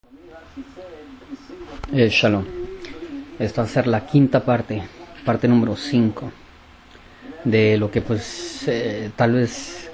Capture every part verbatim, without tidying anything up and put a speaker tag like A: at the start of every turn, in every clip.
A: Eh, shalom. Esta va a ser la quinta parte, parte número cinco, de lo que pues eh, tal vez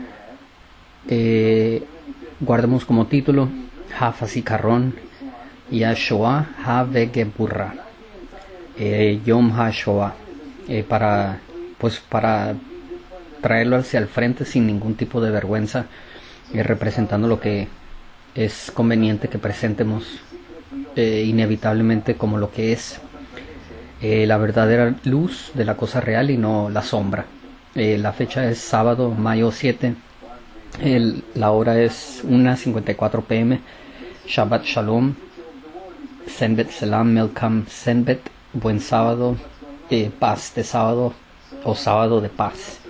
A: eh, guardemos como título Hafazikaron Yahshua Havegeburra, eh, Yom HaShoah, eh, para pues para traerlo hacia el frente sin ningún tipo de vergüenza, eh, representando lo que es conveniente que presentemos eh, inevitablemente como lo que es eh, la verdadera luz de la cosa real y no la sombra. Eh, la fecha es sábado, mayo siete, el, la hora es una cincuenta y cuatro p m Shabbat Shalom, Senbet Selam, Melkam Senbet, buen sábado, eh, paz de sábado o sábado de paz.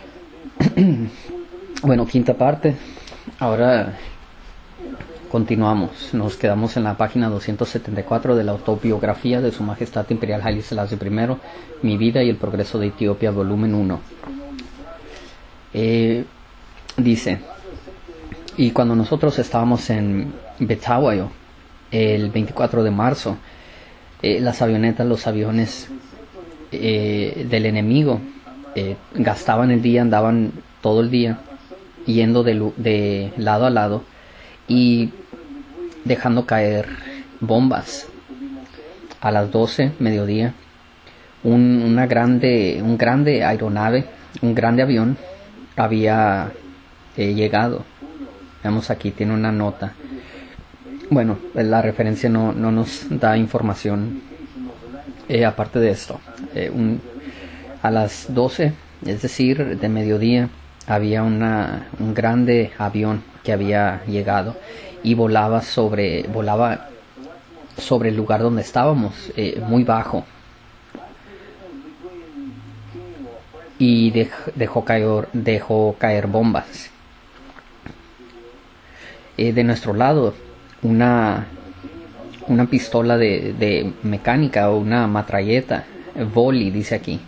A: Bueno, quinta parte. Ahora continuamos, nos quedamos en la página doscientos setenta y cuatro de la autobiografía de Su Majestad Imperial Haile Selassie I, Mi vida y el progreso de Etiopía, volumen uno. Eh, dice: y cuando nosotros estábamos en Betawayo, el veinticuatro de marzo, eh, las avionetas, los aviones eh, del enemigo eh, gastaban el día, andaban todo el día yendo de, de lado a lado y dejando caer bombas. A las doce, mediodía, un, una grande, un grande aeronave, un grande avión había eh, llegado. Vemos aquí, tiene una nota. Bueno, la referencia no, no nos da información eh, aparte de esto. Eh, un, a las doce, es decir, de mediodía, había una, un grande avión que había llegado y volaba sobre, volaba sobre el lugar donde estábamos, eh, muy bajo, y dej, dejó, caer, dejó caer bombas. Eh, de nuestro lado, una, una pistola de, de mecánica o una matralleta, volley dice aquí,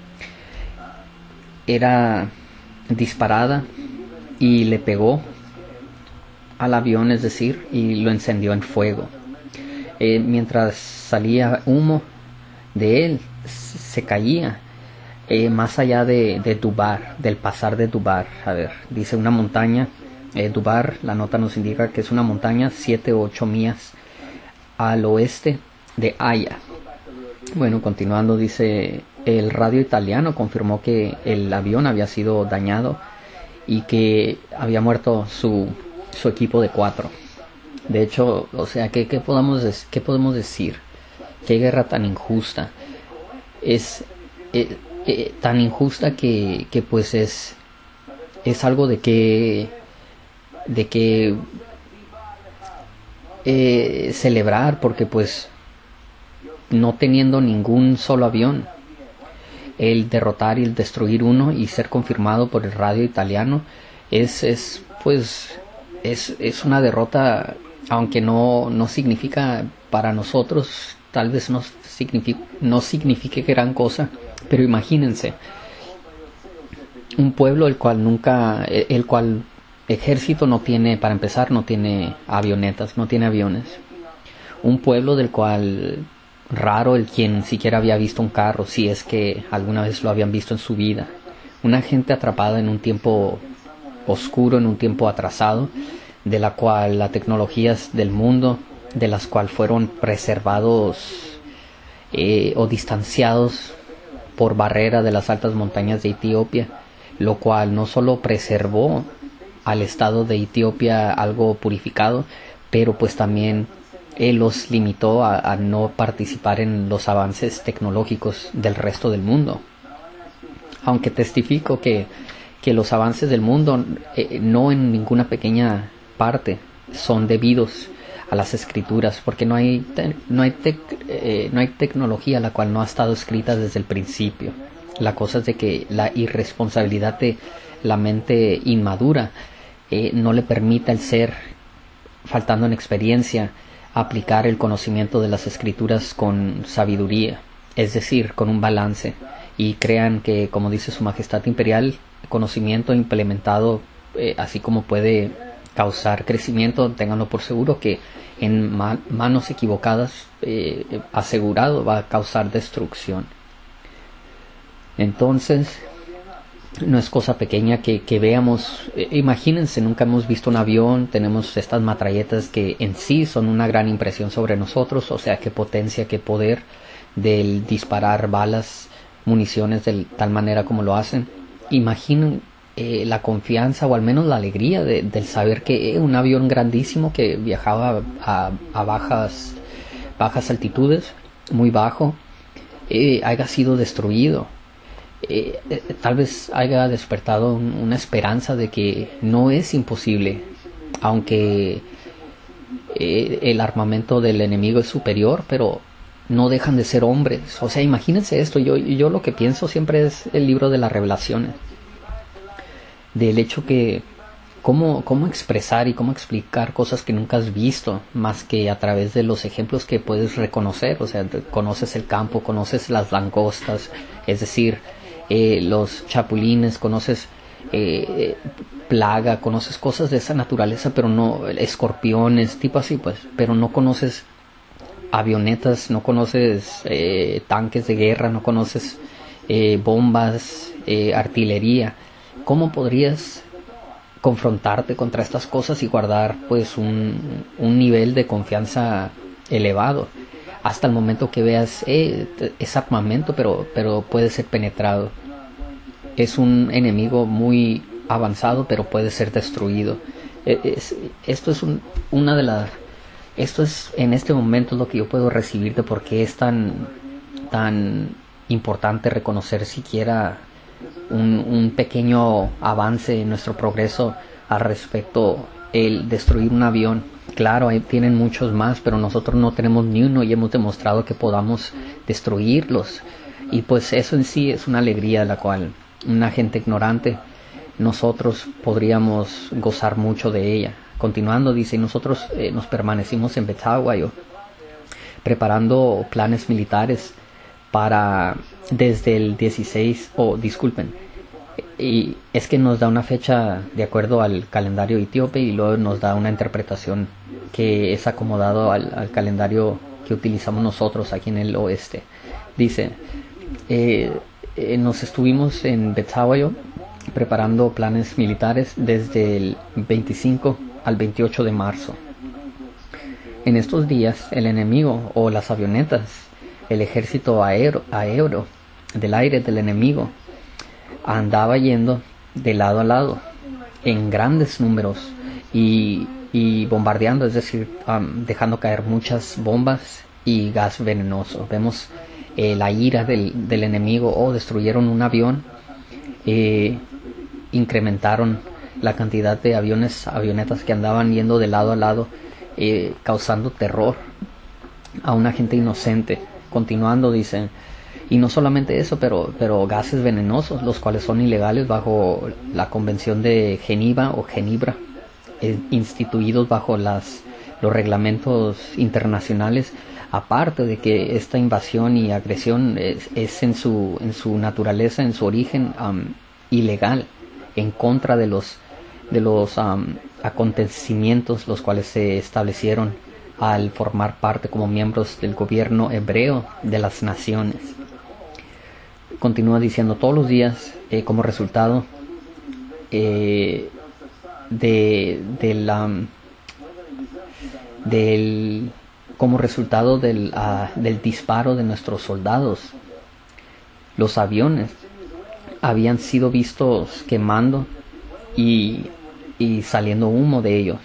A: era disparada y le pegó al avión, es decir, y lo encendió en fuego. Eh, mientras salía humo de él, se caía eh, más allá de, de Dubar, del pasar de Dubar. A ver, dice una montaña, eh, Dubar, la nota nos indica que es una montaña siete o ocho millas al oeste de Haya. Bueno, continuando, dice: el radio italiano confirmó que el avión había sido dañado y que había muerto su, su equipo de cuatro. De hecho, o sea, ¿qué, qué, podemos, qué podemos decir? ¿Qué guerra tan injusta? Es eh, eh, tan injusta que, que pues es, es algo de que, de que eh, celebrar, porque pues no teniendo ningún solo avión, el derrotar y el destruir uno y ser confirmado por el radio italiano es, es pues es, es una derrota, aunque no, no significa para nosotros, tal vez no signifique, no signifique gran cosa, pero imagínense un pueblo el cual nunca, el cual ejército no tiene, para empezar, no tiene avionetas, no tiene aviones, un pueblo del cual raro el quien siquiera había visto un carro, si es que alguna vez lo habían visto en su vida. Una gente atrapada en un tiempo oscuro, en un tiempo atrasado, de la cual las tecnologías del mundo, de las cuales fueron preservados eh, o distanciados por barrera de las altas montañas de Etiopía, lo cual no solo preservó al estado de Etiopía algo purificado, pero pues también él los limitó a, a no participar en los avances tecnológicos del resto del mundo. Aunque testifico que, que los avances del mundo eh, no en ninguna pequeña parte son debidos a las escrituras, porque no hay, te, no hay, tec, eh, no hay tecnología la cual no ha estado escrita desde el principio. La cosa es de que la irresponsabilidad de la mente inmadura eh, no le permita al ser, faltando en experiencia, aplicar el conocimiento de las escrituras con sabiduría, es decir, con un balance, y crean que, como dice Su Majestad Imperial, conocimiento implementado eh, así como puede causar crecimiento, ténganlo por seguro que en ma- manos equivocadas, eh, asegurado, va a causar destrucción. Entonces, no es cosa pequeña que, que veamos, eh, imagínense, nunca hemos visto un avión, tenemos estas metralletas que en sí son una gran impresión sobre nosotros, o sea, qué potencia, qué poder del disparar balas, municiones de tal manera como lo hacen. Imaginen eh, la confianza o al menos la alegría de, del saber que eh, un avión grandísimo que viajaba a, a bajas, bajas altitudes, muy bajo, eh, haya sido destruido. Eh, eh, tal vez haya despertado un, una esperanza de que no es imposible, aunque eh, el armamento del enemigo es superior, pero no dejan de ser hombres. O sea, imagínense esto, yo, yo lo que pienso siempre es el libro de las Revelaciones, del hecho que cómo, cómo expresar y cómo explicar cosas que nunca has visto, más que a través de los ejemplos que puedes reconocer. O sea, conoces el campo, conoces las langostas, es decir, eh, los chapulines, conoces eh, plaga, conoces cosas de esa naturaleza, pero no escorpiones, tipo así pues, pero no conoces avionetas, no conoces eh, tanques de guerra, no conoces eh, bombas, eh, artillería. ¿Cómo podrías confrontarte contra estas cosas y guardar pues un, un nivel de confianza elevado hasta el momento que veas eh, es armamento, pero, pero puede ser penetrado? Es un enemigo muy avanzado, pero puede ser destruido. Es, esto es un, una de las Esto es en este momento lo que yo puedo recibir de por qué es tan, tan importante reconocer siquiera un, un pequeño avance en nuestro progreso al respecto el destruir un avión. Claro, ahí tienen muchos más, pero nosotros no tenemos ni uno y hemos demostrado que podamos destruirlos. Y pues eso en sí es una alegría de la cual una gente ignorante, nosotros podríamos gozar mucho de ella. Continuando, dice, nosotros eh, nos permanecimos en Betahuayo, preparando planes militares para desde el dieciséis, o oh, disculpen, y es que nos da una fecha de acuerdo al calendario etíope y luego nos da una interpretación que es acomodado al, al calendario que utilizamos nosotros aquí en el oeste. Dice, eh, eh, nos estuvimos en Betahuayo preparando planes militares desde el veinticinco al veintiocho de marzo. En estos días el enemigo o las avionetas, el ejército aéreo, aéreo del aire del enemigo andaba yendo de lado a lado en grandes números y, y bombardeando, es decir, um, dejando caer muchas bombas y gas venenoso. Vemos eh, la ira del, del enemigo. O oh, destruyeron un avión, eh, incrementaron la cantidad de aviones, avionetas que andaban yendo de lado a lado, eh, causando terror a una gente inocente. Continuando, dicen, y no solamente eso, pero, pero gases venenosos, los cuales son ilegales bajo la Convención de Ginebra o Ginebra, eh, instituidos bajo las, los reglamentos internacionales. Aparte de que esta invasión y agresión es, es en su en su naturaleza, en su origen, um, ilegal, en contra de los de los um, acontecimientos los cuales se establecieron al formar parte como miembros del gobierno hebreo de las naciones. Continúa diciendo, todos los días eh, como resultado eh, de, de la, del como resultado del, uh, del disparo de nuestros soldados, los aviones habían sido vistos quemando y, y saliendo humo de ellos,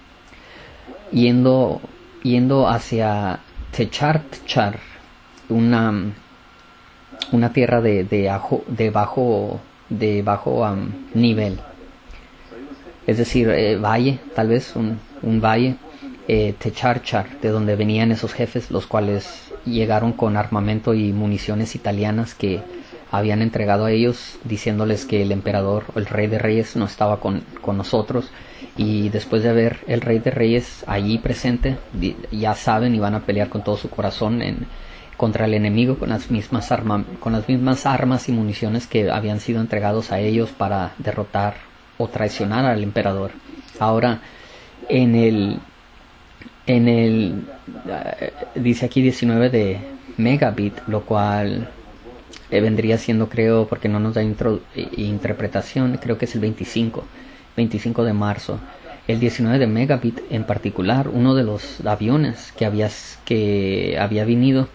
A: yendo yendo hacia Techar-Tchar, una una tierra de de, ajo, de bajo de bajo um, nivel, es decir, eh, valle, tal vez un, un valle, eh, Techar-Tchar, de donde venían esos jefes, los cuales llegaron con armamento y municiones italianas que habían entregado a ellos, diciéndoles que el emperador o el rey de reyes no estaba con, con nosotros, y después de ver el rey de reyes allí presente, ya saben, y van a pelear con todo su corazón en, contra el enemigo con las mismas arma, con las mismas armas y municiones que habían sido entregados a ellos para derrotar o traicionar al emperador. Ahora, en el, en el, uh, dice aquí diecinueve de megabit, lo cual eh, vendría siendo, creo, porque no nos da intro, eh, interpretación, creo que es el veinticinco de marzo. El diecinueve de megabit en particular, uno de los aviones que había, que había venido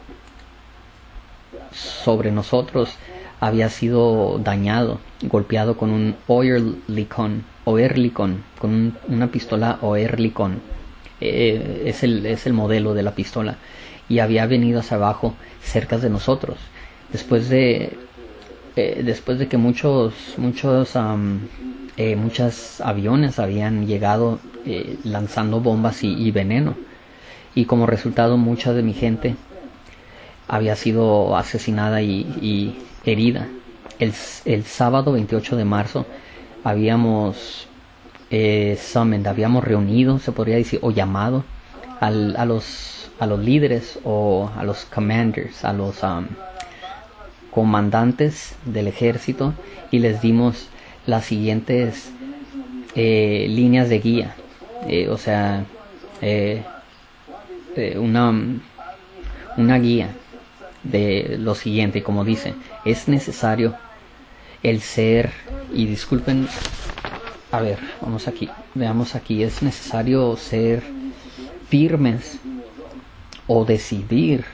A: sobre nosotros había sido dañado, golpeado con un Oerlikon, Oerlikon con un, una pistola Oerlikon. Eh, es, el, es el modelo de la pistola, y había venido hacia abajo cerca de nosotros. Después de, eh, después de que muchos, muchos, um, eh, muchos aviones habían llegado eh, lanzando bombas y, y veneno, y como resultado mucha de mi gente había sido asesinada y, y herida. El, el sábado veintiocho de marzo habíamos eh, summoned, habíamos reunido, se podría decir, o llamado al, a los a los líderes o a los commanders, a los um, comandantes del ejército, y les dimos las siguientes eh, líneas de guía, eh, o sea, eh, eh, una una guía de lo siguiente, como dice: es necesario el ser, y disculpen, a ver, vamos aquí, veamos aquí, es necesario ser firmes o decidir.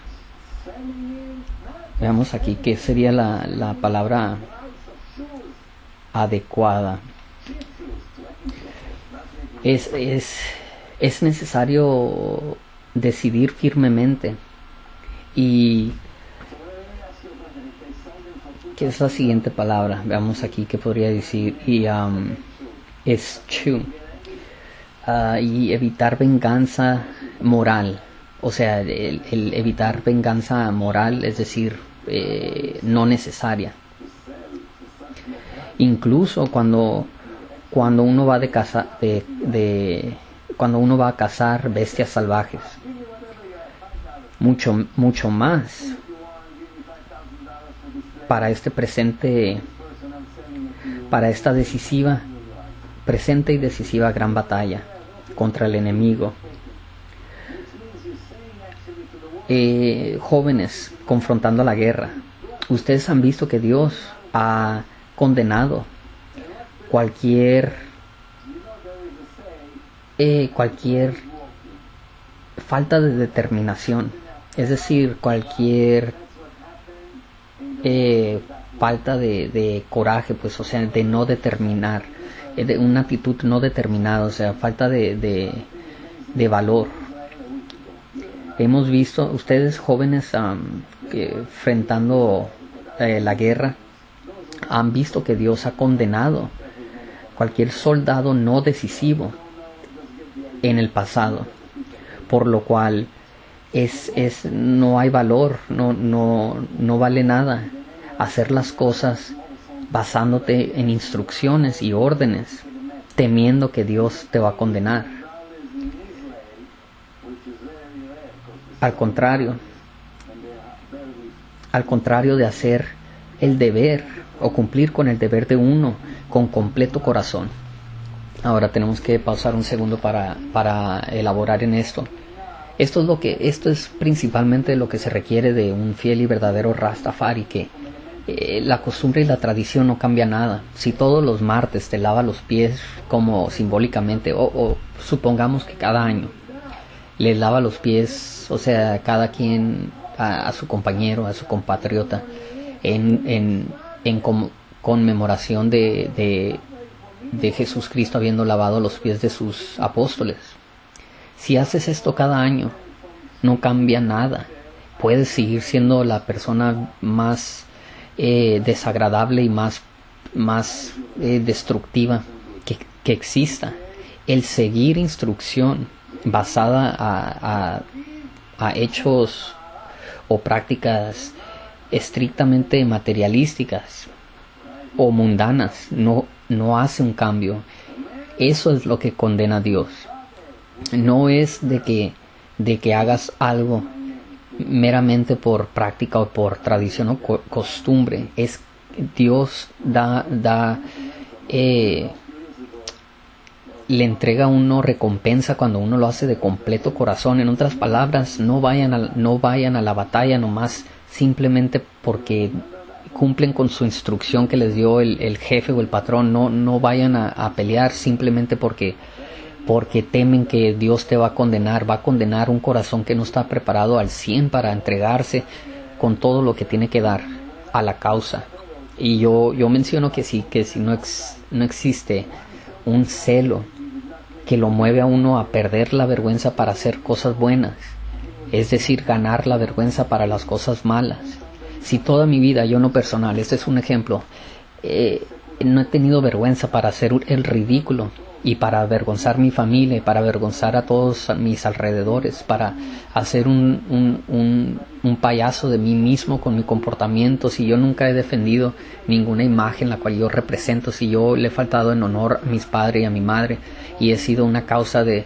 A: Veamos aquí qué sería la, la palabra adecuada. Es, es, es necesario decidir firmemente. Y ¿qué es la siguiente palabra? Veamos aquí qué podría decir. Y um, es chew. Uh, y evitar venganza moral. O sea, el, el evitar venganza moral, es decir, eh, no necesaria. Incluso cuando cuando uno va de caza, de, de cuando uno va a cazar bestias salvajes, mucho mucho más para este presente, para esta decisiva, presente y decisiva gran batalla contra el enemigo. Eh, jóvenes confrontando la guerra, ustedes han visto que Dios ha condenado cualquier eh, cualquier falta de determinación, es decir, cualquier eh, falta de, de coraje, pues, o sea, de no determinar, eh, de una actitud no determinada, o sea, falta de, de, de valor. Hemos visto, ustedes jóvenes um, que, enfrentando eh, la guerra, han visto que Dios ha condenado cualquier soldado no decisivo en el pasado, por lo cual es, es no hay valor, no, no, no vale nada hacer las cosas basándote en instrucciones y órdenes, temiendo que Dios te va a condenar. Al contrario, al contrario de hacer el deber o cumplir con el deber de uno con completo corazón. Ahora tenemos que pausar un segundo para, para elaborar en esto. Esto es lo que, esto es principalmente lo que se requiere de un fiel y verdadero Rastafari, que eh, la costumbre y la tradición no cambia nada. Si todos los martes te lava los pies como simbólicamente, o, o supongamos que cada año le lava los pies, o sea, cada quien a, a su compañero, a su compatriota, en, en, en com, conmemoración de, de, de Jesús Cristo habiendo lavado los pies de sus apóstoles. Si haces esto cada año, no cambia nada. Puedes seguir siendo la persona más eh, desagradable y más, más eh, destructiva que, que exista. El seguir instrucción basada a, a, a hechos o prácticas estrictamente materialísticas o mundanas no, no hace un cambio. Eso es lo que condena a Dios. No es de que, de que hagas algo meramente por práctica o por tradición o co costumbre. Es Dios da, da eh, le entrega a uno recompensa cuando uno lo hace de completo corazón. En otras palabras, no vayan a, no vayan a la batalla nomás simplemente porque cumplen con su instrucción que les dio el, el jefe o el patrón. No, no vayan a, a pelear simplemente porque, porque temen que Dios te va a condenar. Va a condenar un corazón que no está preparado al cien para entregarse con todo lo que tiene que dar a la causa. Y yo, yo menciono que sí, que si no, ex, no existe un celo que lo mueve a uno a perder la vergüenza para hacer cosas buenas, es decir, ganar la vergüenza para las cosas malas. Si toda mi vida, yo no personal, este es un ejemplo, eh, no he tenido vergüenza para hacer el ridículo y para avergonzar mi familia, para avergonzar a todos mis alrededores, para hacer un, un, un, un payaso de mí mismo con mi comportamiento, si yo nunca he defendido ninguna imagen la cual yo represento, si yo le he faltado en honor a mis padres y a mi madre y he sido una causa de,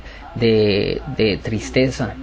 A: de, de tristeza,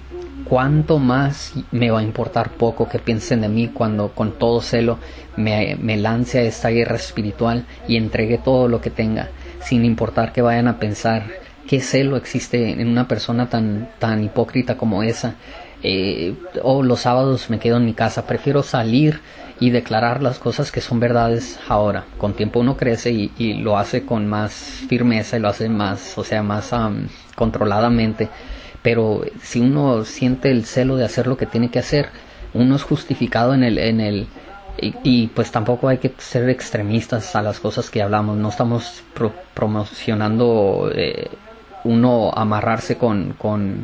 A: ¿cuánto más me va a importar poco que piensen de mí cuando con todo celo me, me lance a esta guerra espiritual y entregue todo lo que tenga, sin importar que vayan a pensar? ¿Qué celo existe en una persona tan, tan hipócrita como esa? Eh, o oh, los sábados me quedo en mi casa. Prefiero salir y declarar las cosas que son verdades ahora. Con tiempo uno crece y, y lo hace con más firmeza y lo hace más, o sea, más um, controladamente. Pero si uno siente el celo de hacer lo que tiene que hacer, uno es justificado en el, en el y, y pues tampoco hay que ser extremistas a las cosas que hablamos. No estamos pro, promocionando eh, uno amarrarse con, con,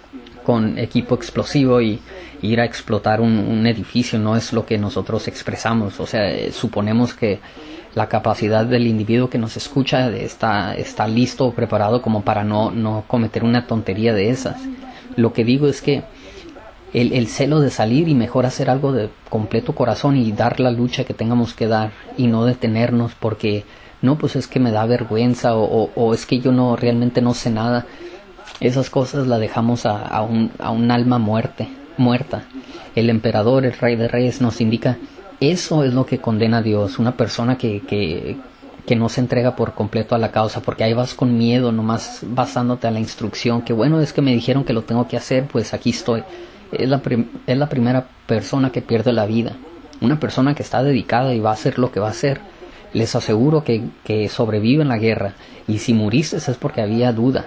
A: con equipo explosivo y ir a explotar un, un edificio. No es lo que nosotros expresamos. O sea, eh, suponemos que la capacidad del individuo que nos escucha está, está listo o preparado como para no, no cometer una tontería de esas. Lo que digo es que el, el celo de salir y mejor hacer algo de completo corazón y dar la lucha que tengamos que dar y no detenernos porque no, pues es que me da vergüenza o, o, o es que yo no realmente no sé nada. Esas cosas las dejamos a, a, un, a un alma muerte, muerta. El emperador, el rey de reyes nos indica: eso es lo que condena a Dios, una persona que, que, que no se entrega por completo a la causa, porque ahí vas con miedo, nomás basándote a la instrucción, que bueno, es que me dijeron que lo tengo que hacer, pues aquí estoy. Es la, prim- es la primera persona que pierde la vida. Una persona que está dedicada y va a hacer lo que va a hacer, les aseguro que, que sobrevive en la guerra, y si muriste es porque había duda.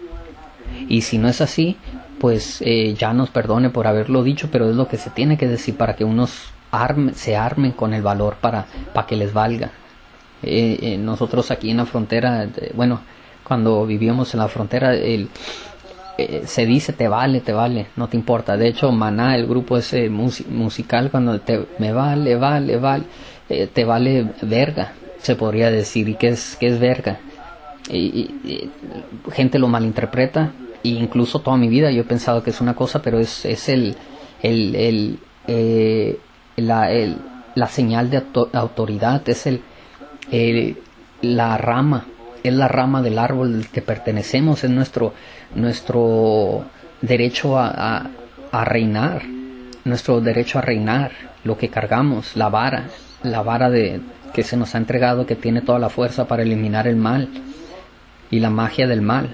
A: Y si no es así, pues eh, ya nos perdone por haberlo dicho, pero es lo que se tiene que decir para que unos arme, se armen con el valor para, para que les valga. Eh, eh, nosotros aquí en la frontera, eh, bueno, cuando vivíamos en la frontera, el, eh, se dice te vale, te vale, no te importa. De hecho, Maná, el grupo ese mus- musical, cuando te, me vale, vale, vale, eh, te vale verga, se podría decir. ¿Y qué es, qué es verga? Y, y, y gente lo malinterpreta. E incluso toda mi vida yo he pensado que es una cosa, pero es, es el, el, el, eh, la, el, la señal de auto- autoridad, es el, el, la rama, es la rama del árbol al que pertenecemos, es nuestro, nuestro derecho a, a, a reinar, nuestro derecho a reinar, lo que cargamos, la vara, la vara de, que se nos ha entregado, que tiene toda la fuerza para eliminar el mal y la magia del mal.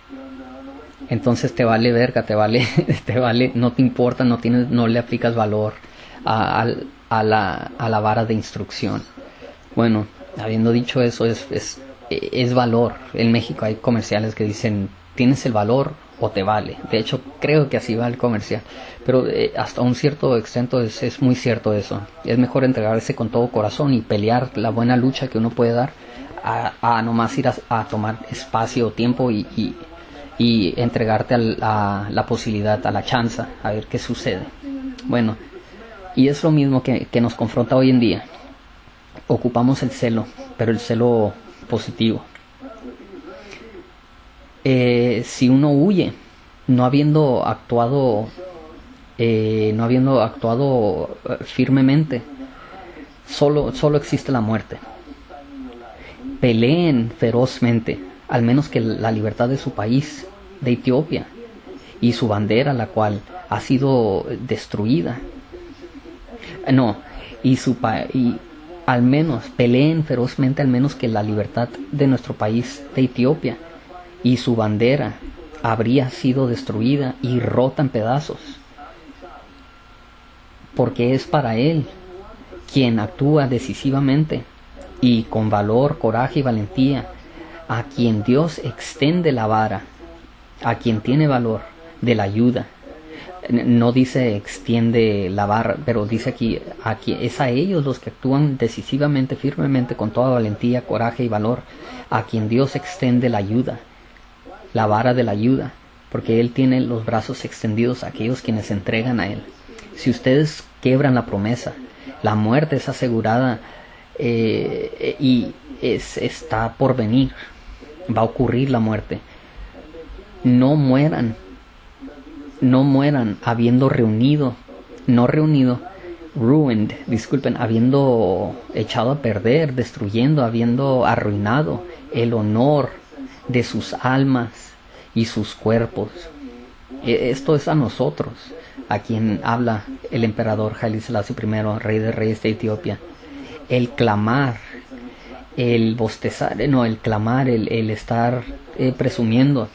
A: Entonces te vale verga, te vale, te vale, no te importa, no tienes, no le aplicas valor a, a, a, la, a la vara de instrucción. Bueno, habiendo dicho eso, es, es, es valor. En México hay comerciales que dicen, tienes el valor o te vale. De hecho, creo que así va el comercial. Pero eh, hasta un cierto extent es, es muy cierto eso. Es mejor entregarse con todo corazón y pelear la buena lucha que uno puede dar a, a nomás ir a, a tomar espacio o tiempo y, y y entregarte a la, a la posibilidad, a la chance, a ver qué sucede. Bueno, y es lo mismo que, que nos confronta hoy en día. Ocupamos el celo, pero el celo positivo. Eh, si uno huye, no habiendo actuado, eh, no habiendo actuado firmemente, solo, solo existe la muerte. Peleen ferozmente, al menos que la libertad de su país, de Etiopía, y su bandera, la cual ha sido destruida. No, y su pa- y al menos peleen ferozmente, al menos que la libertad de nuestro país, de Etiopía, y su bandera habría sido destruida y rota en pedazos, porque es para él quien actúa decisivamente y con valor, coraje y valentía, a quien Dios extiende la vara, a quien tiene valor de la ayuda. No dice extiende la vara, pero dice aquí, aquí es a ellos los que actúan decisivamente, firmemente, con toda valentía, coraje y valor, a quien Dios extiende la ayuda, la vara de la ayuda, porque Él tiene los brazos extendidos a aquellos quienes se entregan a Él. Si ustedes quebran la promesa, la muerte es asegurada eh, y es, está por venir, va a ocurrir la muerte. No mueran. No mueran habiendo reunido, no reunido, ruined, disculpen, habiendo echado a perder, destruyendo, habiendo arruinado el honor de sus almas y sus cuerpos. Esto es a nosotros, a quien habla el emperador Haile Selassie primero, rey de reyes de Etiopía. El clamar, el bostezar, no, el clamar, el, el estar eh, presumiendo.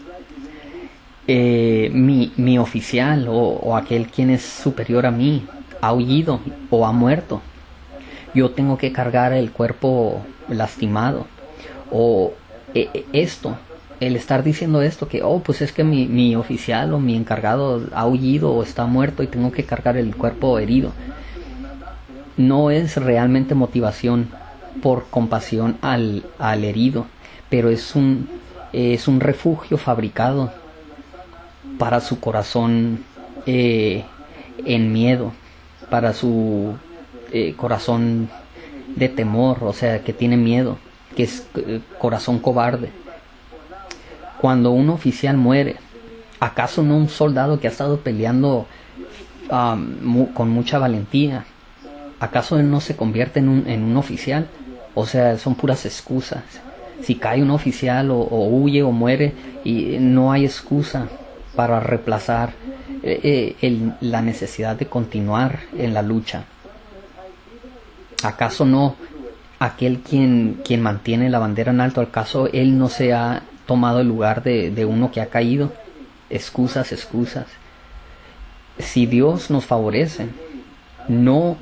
A: Eh, mi, mi oficial o, o aquel quien es superior a mí ha huido o ha muerto, yo tengo que cargar el cuerpo lastimado, o eh, esto, el estar diciendo esto, que oh pues es que mi, mi oficial o mi encargado ha huido o está muerto y tengo que cargar el cuerpo herido, no es realmente motivación por compasión al, al herido, pero es un, es un refugio fabricado para su corazón eh, en miedo, para su eh, corazón de temor, o sea, que tiene miedo, que es eh, corazón cobarde. Cuando un oficial muere, ¿acaso no un soldado que ha estado peleando um, mu con mucha valentía, acaso él no se convierte en un, en un oficial? O sea, son puras excusas. Si cae un oficial o, o huye o muere, y no hay excusa para reemplazar eh, el, la necesidad de continuar en la lucha. ¿Acaso no aquel quien, quien mantiene la bandera en alto, acaso él no se ha tomado el lugar de, de uno que ha caído? Excusas, excusas. Si Dios nos favorece, no,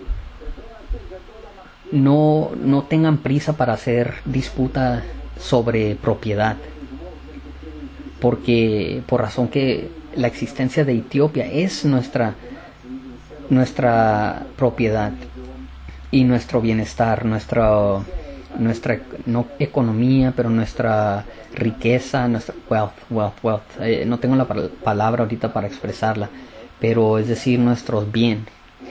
A: no, no tengan prisa para hacer disputa sobre propiedad, porque por razón que la existencia de Etiopía es nuestra nuestra propiedad y nuestro bienestar, nuestra nuestra no economía, pero nuestra riqueza, nuestra wealth, wealth, wealth. Eh, no tengo la palabra ahorita para expresarla, pero es decir, nuestros bienes.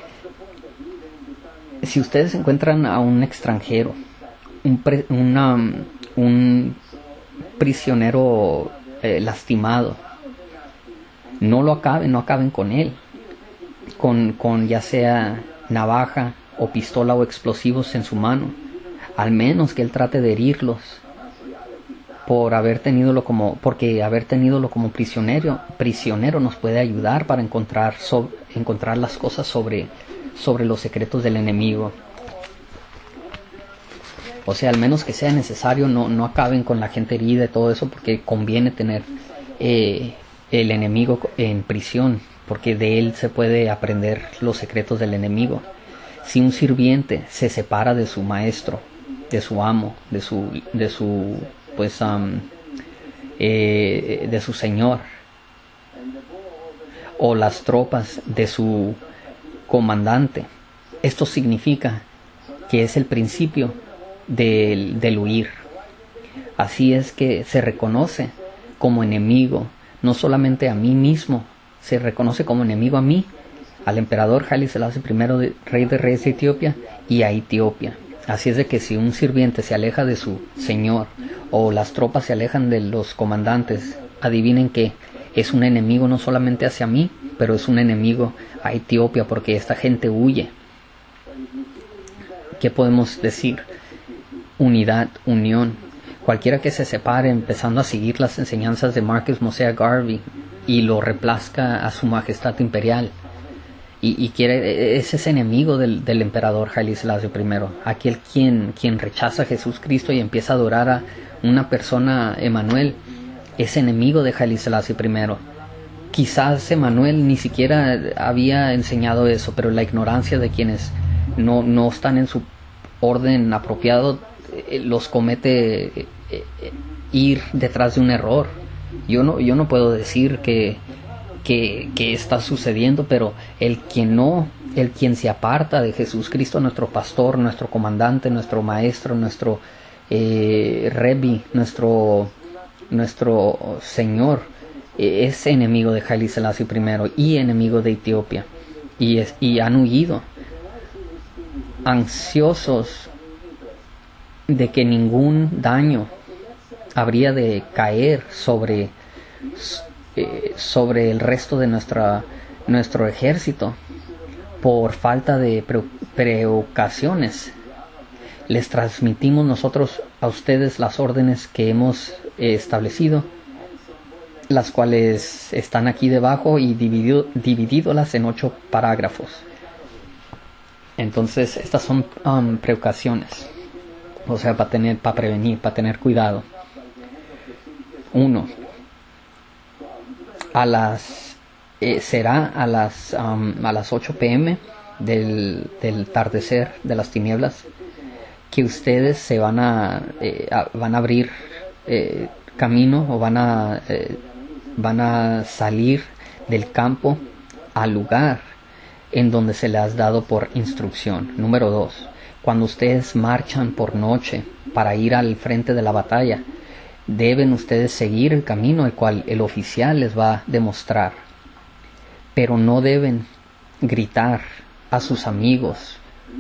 A: Si ustedes encuentran a un extranjero, un pre, una, un prisionero Eh, lastimado, no lo acaben, no acaben con él, con, con ya sea navaja o pistola o explosivos en su mano, al menos que él trate de herirlos, por haber tenido como, porque haber tenido como prisionero, prisionero nos puede ayudar para encontrar, so, encontrar las cosas sobre, sobre los secretos del enemigo. O sea, al menos que sea necesario, no, no acaben con la gente herida y todo eso, porque conviene tener eh, el enemigo en prisión, porque de él se puede aprender los secretos del enemigo. Si un sirviente se separa de su maestro, de su amo, de su, de su, pues, um, eh, de su señor, o las tropas de su comandante, esto significa que es el principio Del, del huir. Así es que se reconoce como enemigo, no solamente a mí mismo, se reconoce como enemigo a mí, al emperador Haile Selassie primero, de, rey de reyes de Etiopía, y a Etiopía. Así es de que si un sirviente se aleja de su señor, o las tropas se alejan de los comandantes, adivinen que es un enemigo no solamente hacia mí, pero es un enemigo a Etiopía, porque esta gente huye. ¿Qué podemos decir? Unidad, unión. Cualquiera que se separe empezando a seguir las enseñanzas de Marcus Mosiah Garvey y lo replazca a su majestad imperial y, y quiere, es ese enemigo del, del emperador Haile Selassie primero, aquel quien, quien rechaza a Jesús Cristo y empieza a adorar a una persona, Emmanuel, es enemigo de Haile Selassie primero. Quizás Emmanuel ni siquiera había enseñado eso, pero la ignorancia de quienes no, no están en su orden apropiado eh, los comete eh, eh, ir detrás de un error. Yo no, yo no puedo decir que, que, que está sucediendo, pero el quien no, el quien se aparta de Jesús Cristo, nuestro pastor, nuestro comandante, nuestro maestro, nuestro eh, Rebbi, nuestro, nuestro Señor, eh, es enemigo de Haile Selassie primero y enemigo de Etiopía, y, es, y han huido, ansiosos de que ningún daño habría de caer sobre, eh, sobre el resto de nuestra, nuestro ejército por falta de pre precauciones. Les transmitimos nosotros a ustedes las órdenes que hemos eh, establecido, las cuales están aquí debajo y dividido, divididolas en ocho parágrafos. Entonces estas son um, precauciones, o sea, para tener, para prevenir, para tener cuidado. Uno, a las eh, será a las um, a las ocho pe eme del, del atardecer de las tinieblas que ustedes se van a, eh, a van a abrir eh, camino o van a eh, van a salir del campo al lugar en donde se les ha dado por instrucción. Número dos, cuando ustedes marchan por noche para ir al frente de la batalla, deben ustedes seguir el camino el cual el oficial les va a demostrar, pero no deben gritar a sus amigos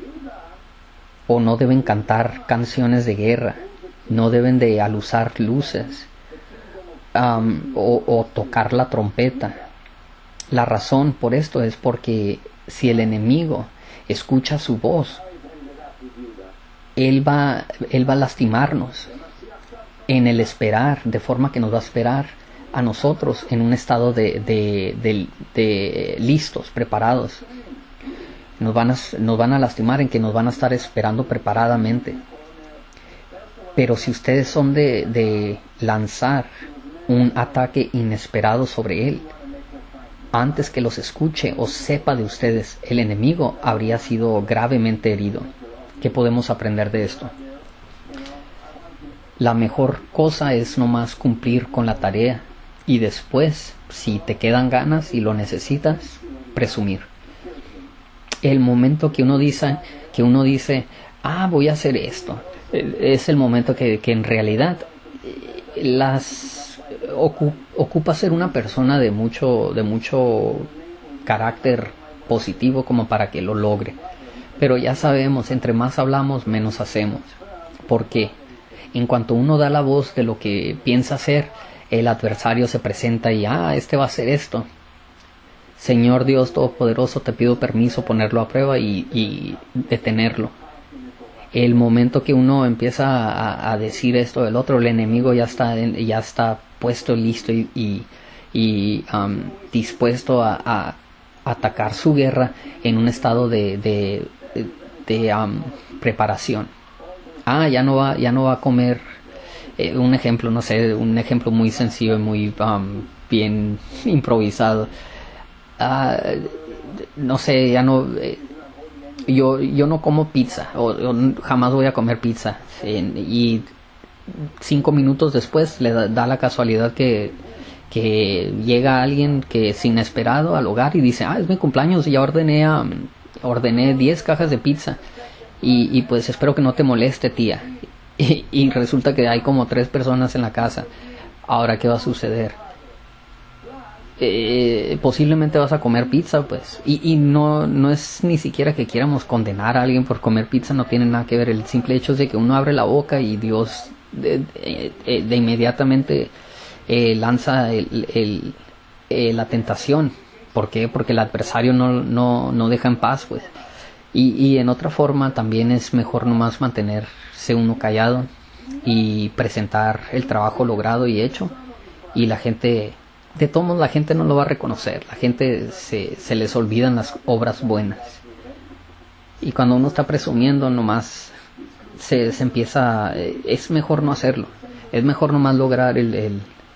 A: o no deben cantar canciones de guerra, no deben de alusar luces um, o, o tocar la trompeta. La razón por esto es porque si el enemigo escucha su voz, él va, él va a lastimarnos en el esperar, de forma que nos va a esperar a nosotros en un estado de, de, de, de listos, preparados. Nos van, a, nos van a lastimar en que nos van a estar esperando preparadamente. Pero si ustedes son de, de lanzar un ataque inesperado sobre él, antes que los escuche o sepa de ustedes, el enemigo habría sido gravemente herido. ¿Qué podemos aprender de esto? La mejor cosa es nomás cumplir con la tarea y después, si te quedan ganas y lo necesitas, presumir. El momento que uno dice, que uno dice, ah, voy a hacer esto, es el momento que, que en realidad las ocu, ocupa ser una persona de mucho, de mucho carácter positivo como para que lo logre. Pero ya sabemos, entre más hablamos, menos hacemos. ¿Por qué? En cuanto uno da la voz de lo que piensa hacer, el adversario se presenta y, ah, este va a hacer esto. Señor Dios Todopoderoso, te pido permiso ponerlo a prueba y, y detenerlo. El momento que uno empieza a, a decir esto del otro, el enemigo ya está, ya está puesto, listo y, y, y um, dispuesto a, a atacar su guerra en un estado de, de, de, de um, preparación. Ah, ya no va, ya no va a comer, eh, un ejemplo, no sé, un ejemplo muy sencillo y muy um, bien improvisado. Uh, no sé, ya no, eh, yo, yo no como pizza, o, o jamás voy a comer pizza. Eh, y cinco minutos después le da, da la casualidad que, que llega alguien que es inesperado al hogar y dice, ah, es mi cumpleaños y ya ordené, um, ordené diez cajas de pizza. Y, y pues espero que no te moleste, tía. Y, y resulta que hay como tres personas en la casa. Ahora, ¿qué va a suceder? Eh, posiblemente vas a comer pizza, pues. Y, y no, no es ni siquiera que quieramos condenar a alguien por comer pizza, no tiene nada que ver. El simple hecho es de que uno abre la boca y Dios de, de, de inmediatamente eh, lanza el, el, el, la tentación. ¿Por qué? Porque el adversario no, no, no deja en paz, pues. Y, y en otra forma también es mejor nomás mantenerse uno callado y presentar el trabajo logrado y hecho, y la gente, de todos modos la gente no lo va a reconocer, la gente se, se les olvidan las obras buenas, y cuando uno está presumiendo nomás se, se empieza, es mejor no hacerlo, es mejor nomás lograr el, el,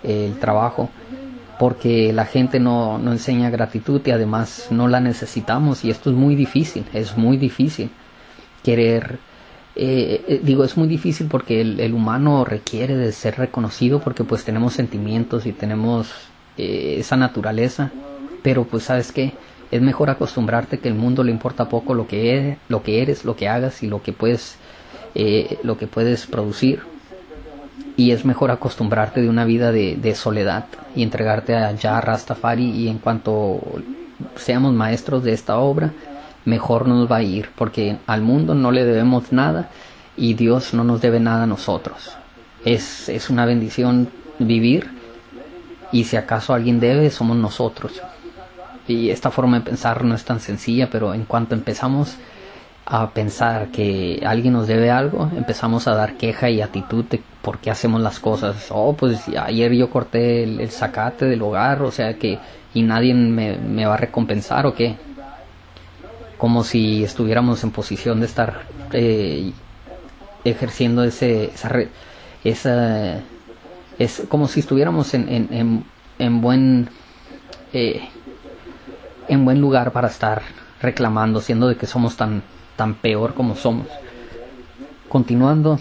A: el trabajo, porque la gente no, no enseña gratitud y además no la necesitamos, y esto es muy difícil, es muy difícil querer, eh, eh, digo es muy difícil porque el, el humano requiere de ser reconocido, porque pues tenemos sentimientos y tenemos eh, esa naturaleza, pero pues sabes qué, es mejor acostumbrarte que el mundo le importa poco lo que eres, lo que eres, lo que hagas y lo que puedes, eh, lo que puedes producir. Y es mejor acostumbrarte de una vida de, de soledad y entregarte a Yah Rastafari, y en cuanto seamos maestros de esta obra, mejor nos va a ir, porque al mundo no le debemos nada y Dios no nos debe nada a nosotros. Es, es una bendición vivir, y si acaso alguien debe, somos nosotros. Y esta forma de pensar no es tan sencilla, pero en cuanto empezamos a pensar que alguien nos debe algo, empezamos a dar queja y actitud de por qué hacemos las cosas. Oh, pues ayer yo corté el, el zacate del hogar, o sea que, y nadie me, me va a recompensar, o qué. Como si estuviéramos en posición de estar eh, ejerciendo ese, esa, esa, es como si estuviéramos en, en, en, en buen, eh, en buen lugar para estar reclamando, siendo de que somos tan tan peor como somos. Continuando,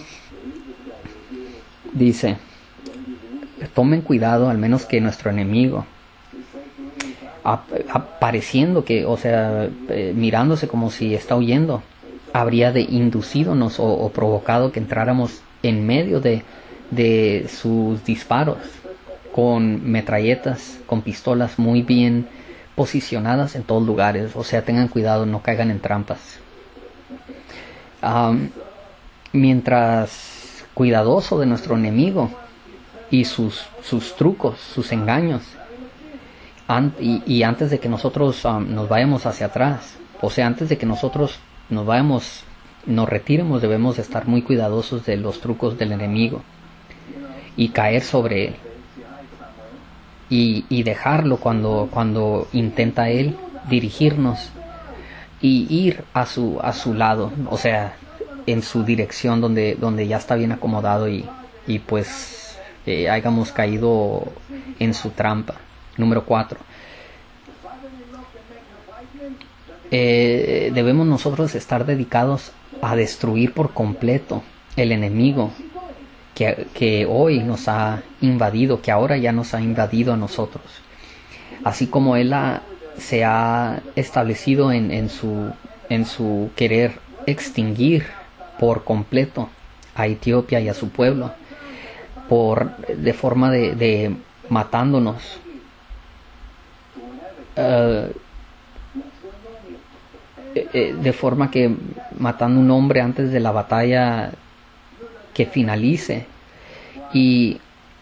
A: dice: tomen cuidado, al menos que nuestro enemigo, apareciendo que, o sea, eh, mirándose como si está huyendo, habría de inducidonos o, o provocado que entráramos en medio de, de sus disparos, con metralletas, con pistolas muy bien posicionadas en todos lugares. O sea, tengan cuidado, no caigan en trampas. Um, mientras cuidadoso de nuestro enemigo y sus, sus trucos, sus engaños, an y, y antes de que nosotros um, nos vayamos hacia atrás, o sea, antes de que nosotros nos vayamos, nos retiremos, debemos estar muy cuidadosos de los trucos del enemigo y caer sobre él, y, y dejarlo cuando, cuando intenta él dirigirnos y ir a su a su lado, o sea, en su dirección donde donde ya está bien acomodado, y, y pues eh, hayamos caído en su trampa. Número cuatro. Eh, debemos nosotros estar dedicados a destruir por completo el enemigo que, que hoy nos ha invadido, que ahora ya nos ha invadido a nosotros. Así como él ha se ha establecido en, en su en su querer extinguir por completo a Etiopía y a su pueblo, por de forma de, de matándonos, uh, de forma que matando un hombre antes de la batalla que finalice. Y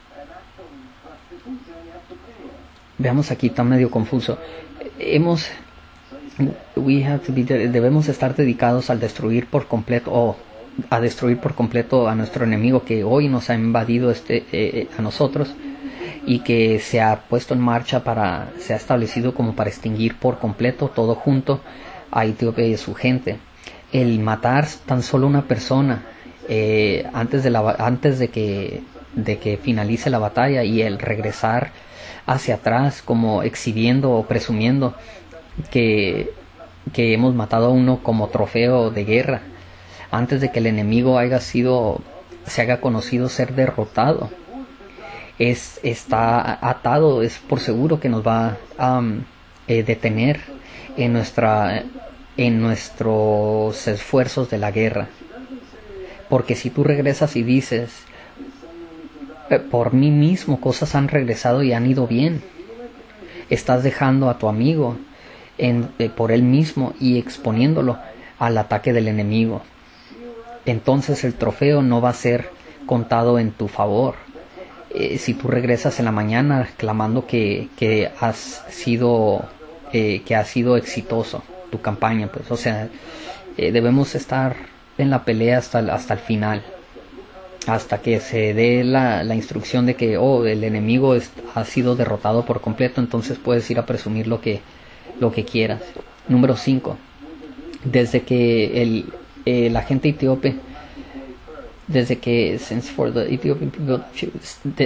A: veamos, aquí está medio confuso. Hemos we have to be, debemos estar dedicados al destruir por completo, o a destruir por completo a nuestro enemigo que hoy nos ha invadido este eh, a nosotros, y que se ha puesto en marcha para se ha establecido como para extinguir por completo todo junto a Etiopía y a su gente. El matar tan solo una persona eh, antes de la antes de que de que finalice la batalla, y el regresar hacia atrás como exhibiendo o presumiendo que, que hemos matado a uno como trofeo de guerra, antes de que el enemigo haya sido se haga conocido ser derrotado, es está atado, es por seguro que nos va a um, eh, detener en nuestra en nuestros esfuerzos de la guerra. Porque si tú regresas y dices: por mí mismo cosas han regresado y han ido bien, estás dejando a tu amigo en, eh, por él mismo y exponiéndolo al ataque del enemigo. Entonces el trofeo no va a ser contado en tu favor. Eh, si tú regresas en la mañana clamando que, que has sido eh, que ha sido exitoso tu campaña, pues, o sea, eh, debemos estar en la pelea hasta el, hasta el final, hasta que se dé la, la instrucción de que oh, el enemigo es, ha sido derrotado por completo. Entonces puedes ir a presumir lo que lo que quieras. Número cinco. Desde que el, eh, la gente etíope, desde que since for the Ethiopian people, de,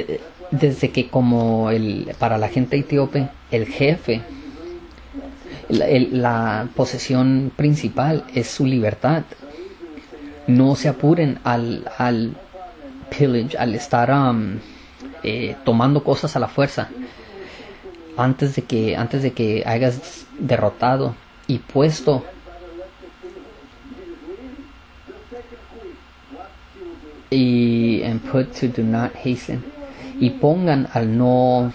A: desde que como el, para la gente etíope, el jefe, la, el, la posesión principal es su libertad. No se apuren al, al pillage, al estar um, eh, tomando cosas a la fuerza, antes de que antes de que hayas derrotado y puesto y and put to do not hasten, y pongan al no,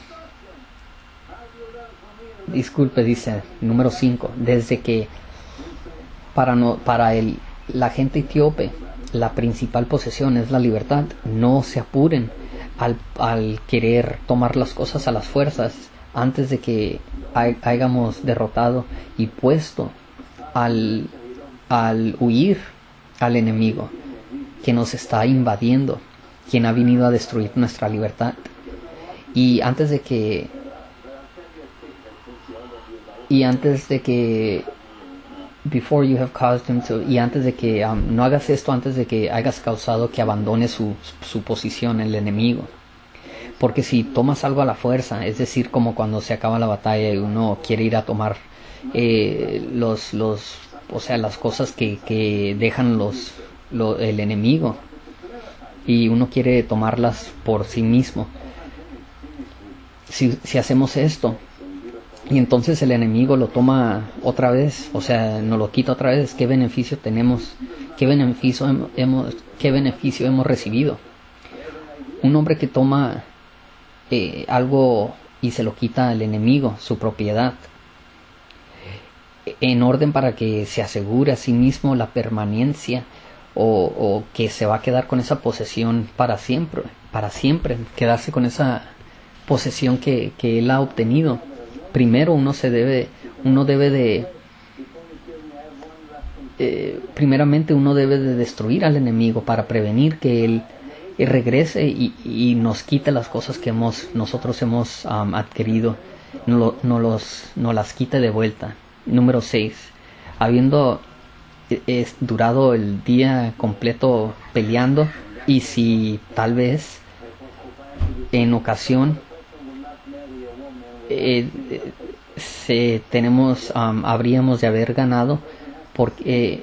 A: disculpe, dice número cinco, desde que para no para el la gente etíope la principal posesión es la libertad. No se apuren al, al querer tomar las cosas a las fuerzas antes de que hay, hayamos derrotado y puesto al, al huir al enemigo que nos está invadiendo, quien ha venido a destruir nuestra libertad. Y antes de que y antes de que before you have caused him to, y antes de que um, no hagas esto antes de que hayas causado que abandone su, su posición el enemigo. Porque si tomas algo a la fuerza, es decir, como cuando se acaba la batalla y uno quiere ir a tomar eh, los los o sea las cosas que, que dejan los lo, el enemigo, y uno quiere tomarlas por sí mismo. Si, si hacemos esto y entonces el enemigo lo toma otra vez, o sea, nos lo quita otra vez, ¿qué beneficio tenemos? ¿Qué beneficio hemos, qué beneficio hemos recibido? Un hombre que toma eh, algo y se lo quita al enemigo, su propiedad, en orden para que se asegure a sí mismo la permanencia, o, o que se va a quedar con esa posesión para siempre, para siempre, quedarse con esa posesión que, que él ha obtenido. Primero uno se debe, uno debe de, eh, primeramente uno debe de destruir al enemigo para prevenir que él, él regrese y, y nos quite las cosas que hemos, nosotros hemos um, adquirido, no, no, los, no las quite de vuelta. Número seis, habiendo es, durado el día completo peleando, y si tal vez en ocasión Eh, se, tenemos um, habríamos de haber ganado porque eh,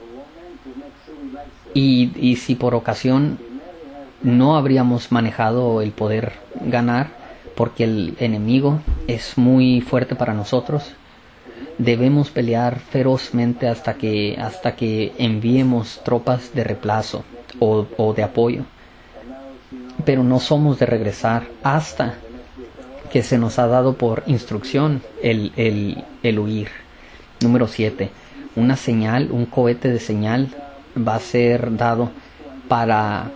A: y, y si por ocasión no habríamos manejado el poder ganar porque el enemigo es muy fuerte para nosotros, debemos pelear ferozmente hasta que hasta que enviemos tropas de reemplazo o, o de apoyo, pero no somos de regresar hasta que se nos ha dado por instrucción el, el, el huir. Número siete. Una señal, un cohete de señal va a ser dado para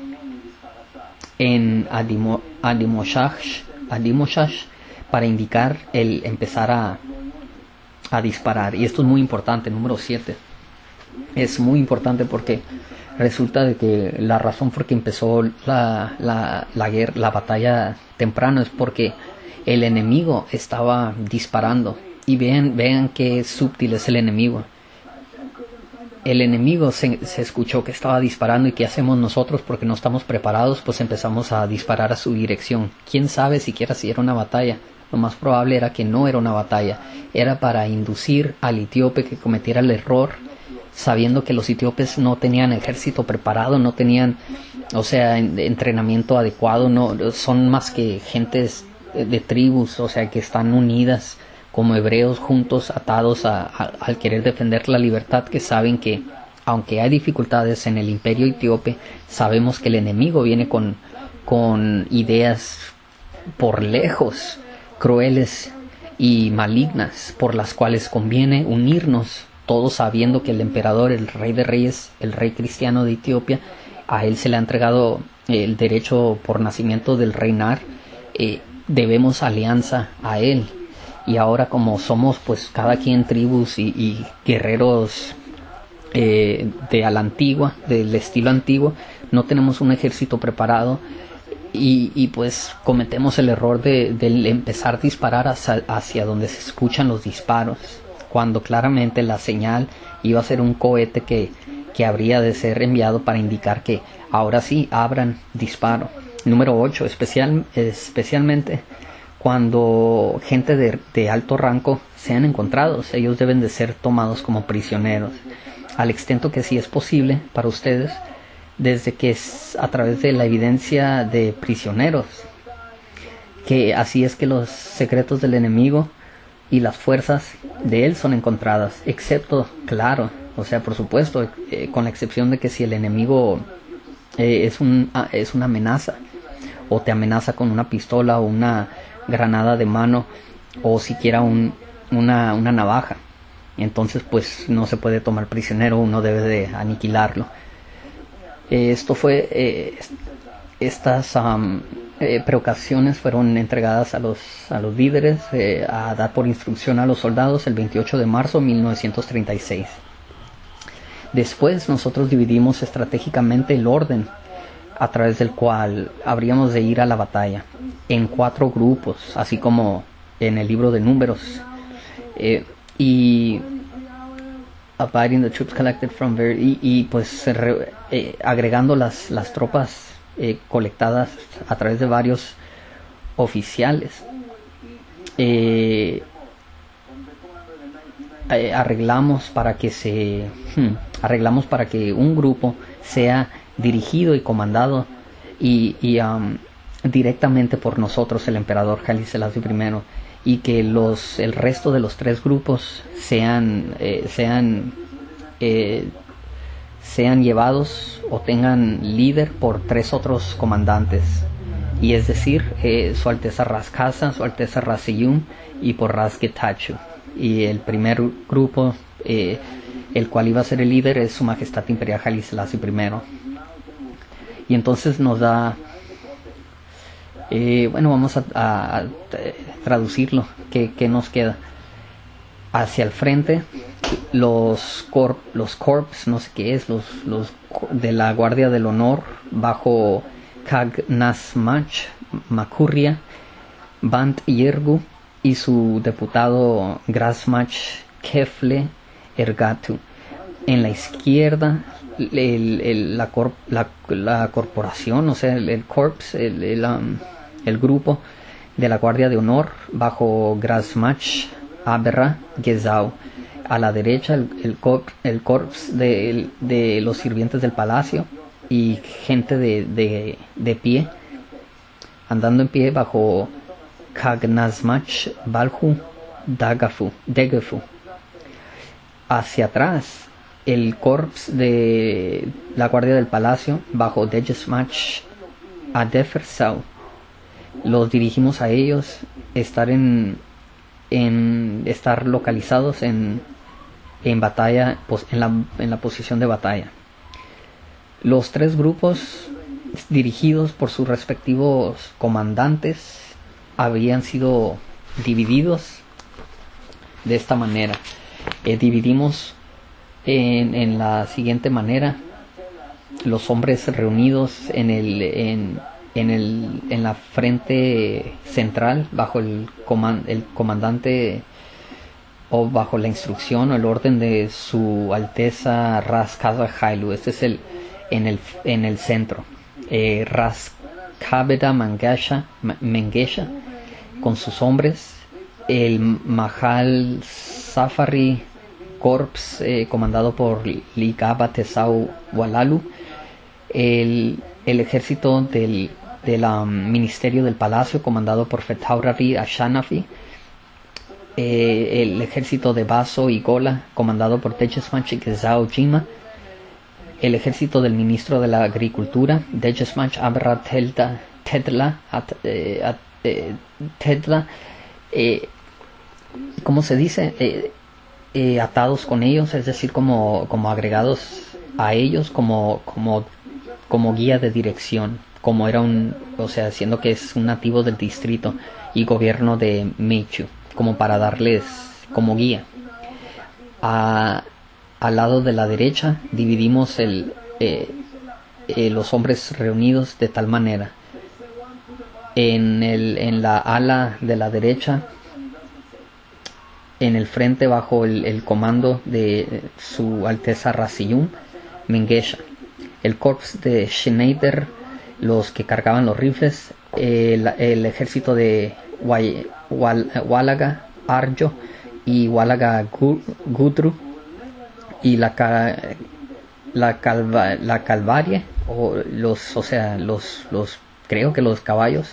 A: en Adimo, Adimoshash, Adimoshash para indicar el empezar a, a disparar. Y esto es muy importante, número siete. Es muy importante porque resulta de que la razón por que empezó la, la, la guerra, la batalla temprano, es porque el enemigo estaba disparando. Y vean, vean qué sutil es el enemigo. El enemigo se, se escuchó que estaba disparando, y ¿qué hacemos nosotros? Porque no estamos preparados, pues empezamos a disparar a su dirección. ¿Quién sabe siquiera si era una batalla? Lo más probable era que no era una batalla. Era para inducir al etíope que cometiera el error, sabiendo que los etíopes no tenían ejército preparado, no tenían, o sea, en, entrenamiento adecuado, no son más que gentes de tribus, o sea, que están unidas como hebreos juntos, atados a, a, al querer defender la libertad, que saben que aunque hay dificultades en el imperio etíope, sabemos que el enemigo viene con, con ideas por lejos crueles y malignas, por las cuales conviene unirnos todos, sabiendo que el emperador, el rey de reyes, el rey cristiano de Etiopía, a él se le ha entregado el derecho por nacimiento del reinar. eh, debemos alianza a él, y ahora como somos pues cada quien tribus y, y guerreros eh, de a la antigua, del estilo antiguo, no tenemos un ejército preparado, y, y pues cometemos el error de, de empezar a disparar hacia, hacia donde se escuchan los disparos, cuando claramente la señal iba a ser un cohete que, que habría de ser enviado para indicar que ahora sí abran disparo. Número ocho. Especial, especialmente cuando gente de, de alto rango sean encontrados, ellos deben de ser tomados como prisioneros, al extent que si es posible para ustedes, desde que es a través de la evidencia de prisioneros, que así es que los secretos del enemigo y las fuerzas de él son encontradas, excepto, claro, o sea, por supuesto, eh, con la excepción de que si el enemigo eh, es, un, ah, es una amenaza, o te amenaza con una pistola o una granada de mano, o siquiera un, una, una navaja, entonces pues no se puede tomar prisionero, uno debe de aniquilarlo. Eh, esto fue, eh, estas um, eh, precauciones fueron entregadas a los, a los líderes eh, a dar por instrucción a los soldados el veintiocho de marzo de mil novecientos treinta y seis. Después nosotros dividimos estratégicamente el orden a través del cual habríamos de ir a la batalla en cuatro grupos, así como en el libro de Números, eh, y abiding the troops collected from very, y, y pues re, eh, agregando las, las tropas eh, colectadas a través de varios oficiales, eh, eh, arreglamos para que se hmm, arreglamos para que un grupo sea dirigido y comandado y, y um, directamente por nosotros, el emperador Haile Selassie primero, y que los el resto de los tres grupos sean eh, sean eh, sean llevados o tengan líder por tres otros comandantes, y es decir, eh, Su Alteza Ras Kasa, Su Alteza Ras Seyum y por Ras Getachew. Y el primer grupo, eh, el cual iba a ser el líder, es Su Majestad Imperial Haile Selassie primero. Y entonces nos da, eh, bueno, vamos a, a, a traducirlo. ¿Qué, qué nos queda? Hacia el frente, los corp, los corps, no sé qué es, los, los de la Guardia del Honor, bajo Kagnasmach Makurria, Bant Yergu y su diputado Grasmach Kefle Ergatu. En la izquierda, el, el, la, corp, la, la corporación, o sea, el, el corps, el, el, um, el grupo de la Guardia de Honor, bajo Grasmach Aberra Gezau. A la derecha, el, el, corp, el corps de, de los sirvientes del palacio y gente de, de, de pie, andando en pie, bajo Kagnasmach Balhu Dagafu, Degefu. Hacia atrás, el corps de la Guardia del Palacio, bajo Degesmach Adefersau. Los dirigimos a ellos, estar en, en estar localizados en, en batalla, en la, en la posición de batalla. Los tres grupos, dirigidos por sus respectivos comandantes, habían sido divididos de esta manera. Eh, dividimos en, en la siguiente manera: los hombres reunidos en el en, en el en la frente central, bajo el, coman, el comandante, o bajo la instrucción o el orden de Su Alteza Ras Kasa Hailu. Este es el en el en el centro. Eh, Ras Kabeda Mangesha, Mengesha con sus hombres, el Mahal Safari Corps, eh, comandado por Ligaba Tesau Walalu, el, el ejército del, del um, Ministerio del Palacio, comandado por Fetaurari Ashanafi, eh, el ejército de Baso y Gola, comandado por Degesmach Gezau Jima, el ejército del Ministro de la Agricultura, Degesmach Abra Telta Tedla, at, eh, at, eh, Tedla, eh, ¿cómo se dice? Eh, eh, atados con ellos, es decir, como, como agregados a ellos, como, como, como guía de dirección, como era un, o sea, siendo que es un nativo del distrito y gobierno de Mechu, como para darles como guía. A, al lado de la derecha dividimos el, eh, eh, los hombres reunidos de tal manera: en, el, en la ala de la derecha, en el frente, bajo el, el comando de Su Alteza Ras Seyum Mengesha, el corps de Schneider los que cargaban los rifles, el, el ejército de Wal, Wal, Walaga Arjo y Walaga Gudru, y la la calva, la calvarie, o los o sea los los creo que los caballos,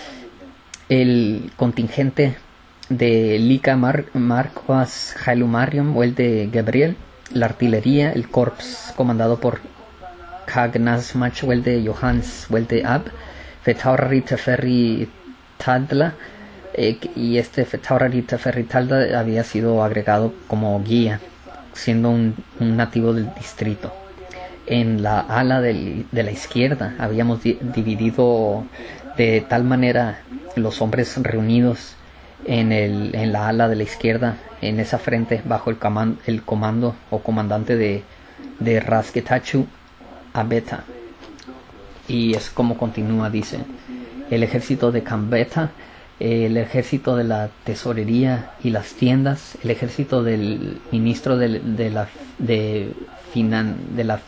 A: el contingente de Lika Mar, Marcos Hailumarium o el de Gabriel, la artillería, el corps comandado por Kagnasmach o el de Johans o el de Ab, Fetaurari Teferri Tadla, eh, y este Fetaurari Teferri Tadla había sido agregado como guía, siendo un, un nativo del distrito. En la ala del, de la izquierda habíamos di dividido de tal manera los hombres reunidos en, el, en la ala de la izquierda, en esa frente, bajo el, comando, el comando o comandante de, de Rasketachu Abeta. Y es como continúa, dice: el ejército de Cambeta, el ejército de la tesorería y las tiendas, el ejército del ministro de, de la de, finan, de la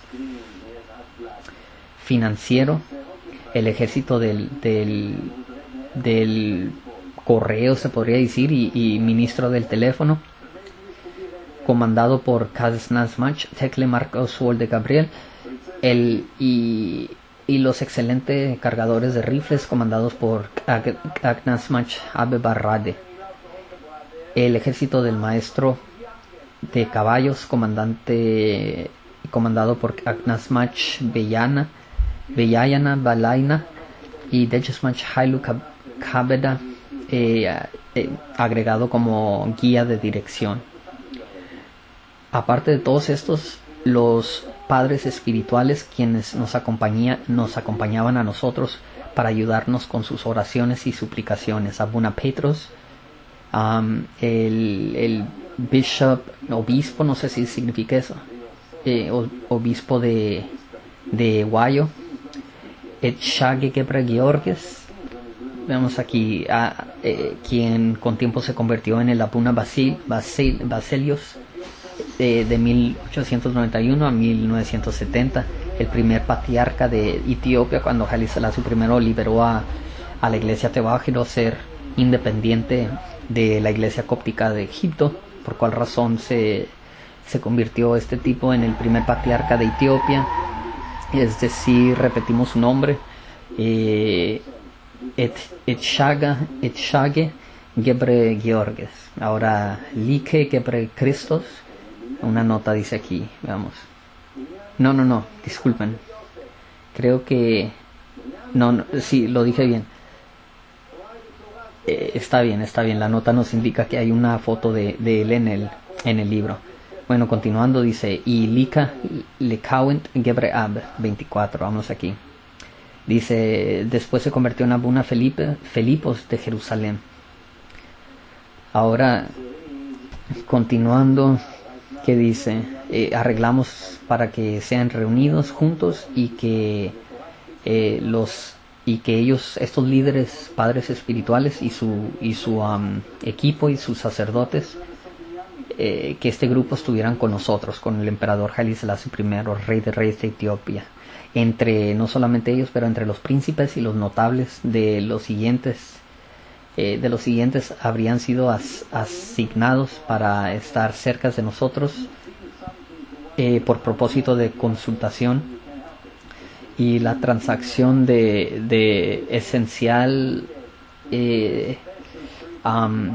A: financiero, el ejército del, del, del correo, se podría decir, y, y ministro del teléfono, comandado por Kaznasmach, Tekle Marcos de Gabriel, el, y, y los excelentes cargadores de rifles comandados por Kagnasmach Abebarrade, el ejército del maestro de caballos, comandante comandado por Kagnasmach Bellana Bellayana Balaina y Dejasmach Hailu Kabeda, eh, eh, agregado como guía de dirección. Aparte de todos estos, los padres espirituales, quienes nos, acompaña, nos acompañaban a nosotros para ayudarnos con sus oraciones y suplicaciones: Abuna Petros, um, el, el bishop, obispo, no sé si significa eso, eh, obispo de, de Guayo, Etshage Gebra Georges, vemos aquí a eh, quien con tiempo se convirtió en el Abuna Basil, Basil, Baselios, de, de mil ochocientos noventa y uno a mil novecientos setenta, el primer patriarca de Etiopía, cuando Haile Selassie primero liberó a, a la iglesia Tewahedo ser independiente de la iglesia cóptica de Egipto, por cual razón se, se convirtió este tipo en el primer patriarca de Etiopía. Es decir, repetimos su nombre, eh, Et, Etchaga, Etchage Gebre Georges. Ahora, Like Gebre Christos, una nota dice aquí, veamos. No, no, no, disculpen. Creo que... No, no sí, lo dije bien. Eh, está bien, está bien. La nota nos indica que hay una foto de, de él en el, en el libro. Bueno, continuando, dice: y Lika Lekawent Gebre Ab veinticuatro, vamos aquí. Dice: después se convirtió en Abuna Felipe, Felipos de Jerusalén. Ahora, continuando, que dice: eh, arreglamos para que sean reunidos juntos y que eh, los y que ellos, estos líderes, padres espirituales y su y su um, equipo y sus sacerdotes, eh, que este grupo estuvieran con nosotros, con el emperador Haile Selassie primero, rey de reyes de Etiopía, entre no solamente ellos, pero entre los príncipes y los notables de los siguientes eh, de los siguientes habrían sido as, asignados para estar cerca de nosotros, eh, por propósito de consultación y la transacción de, de esencial eh, um,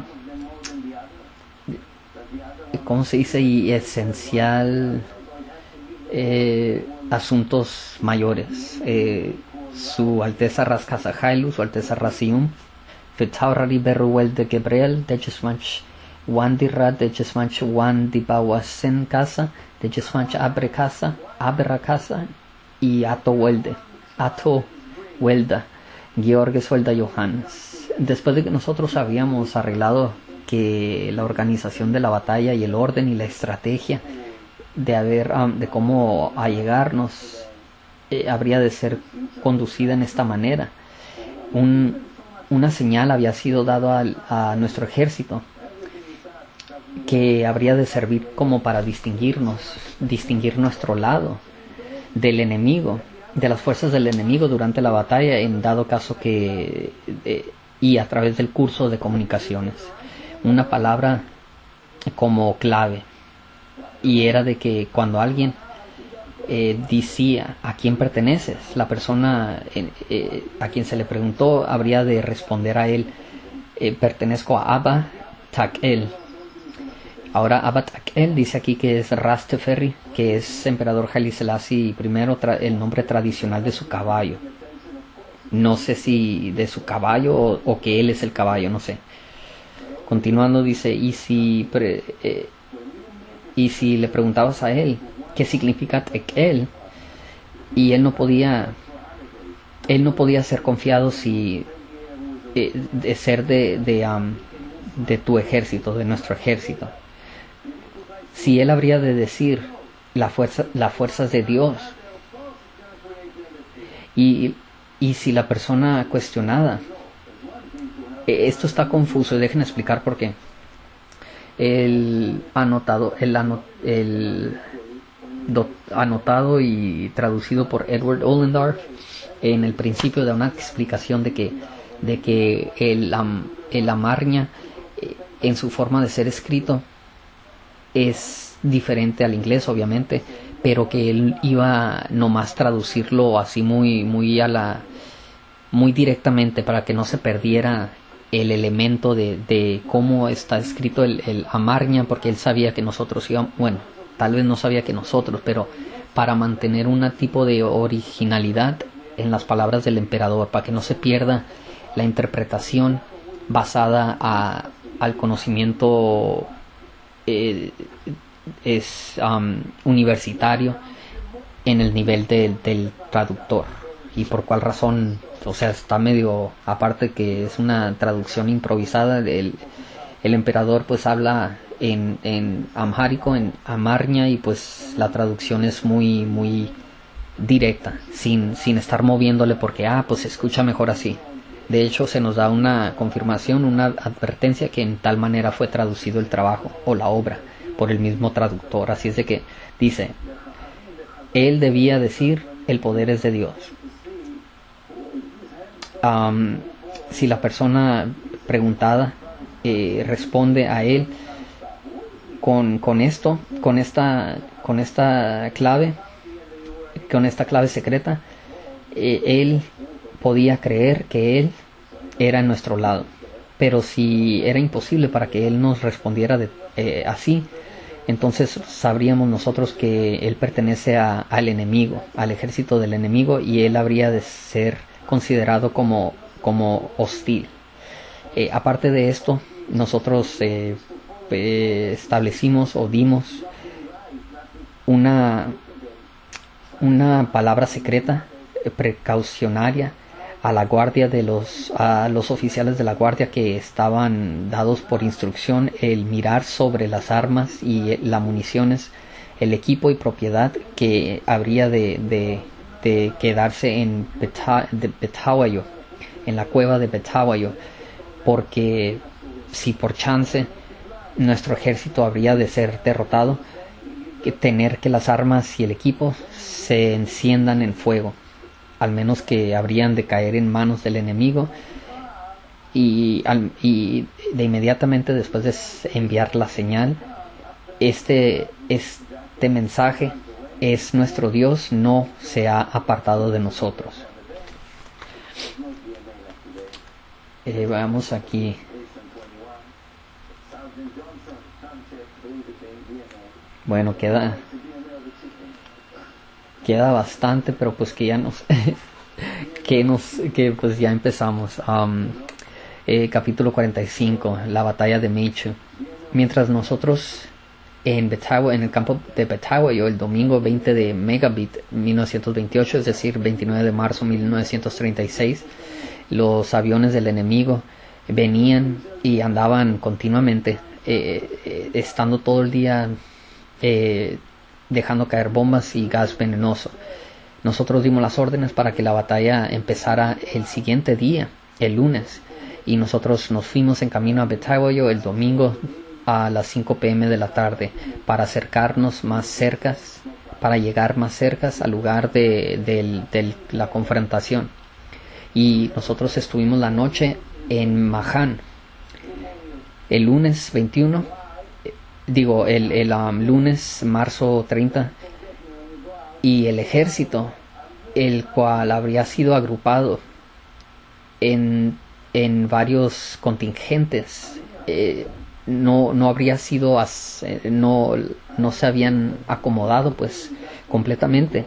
A: ¿cómo se dice? Y esencial eh, asuntos mayores. Eh, su Alteza Raskasa Hailu, su Alteza Rasium, Fetaurari Berruel de Gabriel, de Jesmach Wandira, de Jesmach Wandibawasen Casa, de Jesmach Abre Casa, Abra Casa, y Ato Welde, Ato Welda, Georges Welda Johannes. Después de que nosotros habíamos arreglado que la organización de la batalla y el orden y la estrategia de haber um, de cómo allegarnos eh, habría de ser conducida en esta manera, un, una señal había sido dada a nuestro ejército que habría de servir como para distinguirnos, distinguir nuestro lado del enemigo, de las fuerzas del enemigo durante la batalla, en dado caso que eh, y a través del curso de comunicaciones. Una palabra como clave, y era de que cuando alguien eh, decía a quién perteneces, la persona eh, eh, a quien se le preguntó habría de responder a él, eh, pertenezco a Abba Takel. Ahora Abba Takel dice aquí que es Ras Teferi, que es emperador Haile Selassie primero, el nombre tradicional de su caballo. No sé si de su caballo o, o que él es el caballo, no sé. Continuando dice, y si, pre, eh, y si le preguntabas a él qué significa Tekel, y él no podía, él no podía ser confiado si eh, de ser de, de, um, de tu ejército, de nuestro ejército. Si él habría de decir la fuerza, las fuerzas de Dios, y, y si la persona cuestionada, esto está confuso, y dejen explicar por qué. El anotado, el, ano, el do, anotado y traducido por Edward Ollendorf en el principio da una explicación de que, de que el, um, el Amarña eh, en su forma de ser escrito es diferente al inglés, obviamente, pero que él iba nomás traducirlo así muy, muy a la, muy directamente para que no se perdiera el elemento de, de cómo está escrito el, el Amarña, porque él sabía que nosotros íbamos, bueno, tal vez no sabía que nosotros, pero para mantener un tipo de originalidad en las palabras del emperador, para que no se pierda la interpretación basada a, al conocimiento eh, es um, universitario en el nivel de, del traductor. Y por cuál razón, o sea, está medio, aparte que es una traducción improvisada, el, el emperador pues habla en, en amhárico, en amarña, y pues la traducción es muy, muy directa, sin, sin estar moviéndole porque, ah, pues se escucha mejor así. De hecho, se nos da una confirmación, una advertencia que en tal manera fue traducido el trabajo o la obra por el mismo traductor. Así es de que dice, él debía decir, el poder es de Dios. Um, si la persona preguntada eh, responde a él con, con esto, con esta, con esta clave, con esta clave secreta, eh, él podía creer que él era en nuestro lado. Pero si era imposible para que él nos respondiera de, eh, así, entonces sabríamos nosotros que él pertenece a, al enemigo, al ejército del enemigo, y él habría de ser considerado como, como hostil. Eh, aparte de esto, nosotros eh, eh, establecimos o dimos una, una palabra secreta eh, precaucionaria a la guardia de los a los oficiales de la guardia, que estaban dados por instrucción el mirar sobre las armas y las municiones, el equipo y propiedad que habría de, de de quedarse en Beta, de Betahuayo, en la cueva de Betahuayo, porque si por chance nuestro ejército habría de ser derrotado, que tener que las armas y el equipo se enciendan en fuego, al menos que habrían de caer en manos del enemigo, y, al, y de inmediatamente después de enviar la señal, este, este mensaje es nuestro Dios, no se ha apartado de nosotros. Eh, vamos aquí. Bueno, queda queda bastante, pero pues que ya nos que nos que pues ya empezamos. Um, eh, capítulo cuarenta y cinco, la batalla de Meichu. Mientras nosotros en Betahuayo, en el campo de Betahuayo, el domingo veinte de Megabit mil novecientos veintiocho, es decir, veintinueve de marzo mil novecientos treinta y seis, los aviones del enemigo venían y andaban continuamente, eh, eh, estando todo el día eh, dejando caer bombas y gas venenoso. Nosotros dimos las órdenes para que la batalla empezara el siguiente día, el lunes, y nosotros nos fuimos en camino a Betahuayo el domingo a las cinco p m de la tarde para acercarnos más cerca para llegar más cerca al lugar de, de, de la confrontación. Y nosotros estuvimos la noche en Mahán. El lunes veintiuno, digo, el, el um, lunes marzo treinta, y el ejército, el cual habría sido agrupado en, en varios contingentes, eh, no, no habría sido, as, eh, no, no se habían acomodado pues completamente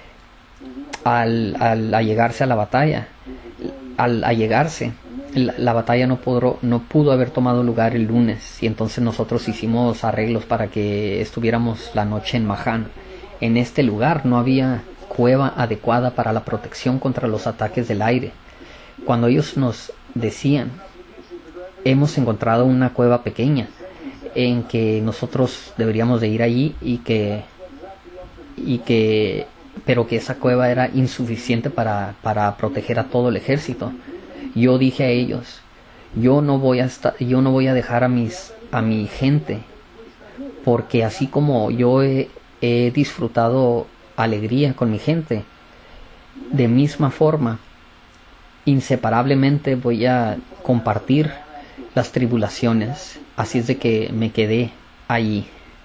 A: al, al allegarse a la batalla. Al allegarse, la, la batalla no pudo, no pudo haber tomado lugar el lunes, y entonces nosotros hicimos arreglos para que estuviéramos la noche en Mahán. En este lugar no había cueva adecuada para la protección contra los ataques del aire. Cuando ellos nos decían, hemos encontrado una cueva pequeña en que nosotros deberíamos de ir allí, y que y que pero que esa cueva era insuficiente para, para proteger a todo el ejército, yo dije a ellos, yo no voy a estar, yo no voy a dejar a mis a mi gente, porque así como yo he, he disfrutado alegría con mi gente, de misma forma inseparablemente voy a compartir las tribulaciones. Así es de que me quedé allí.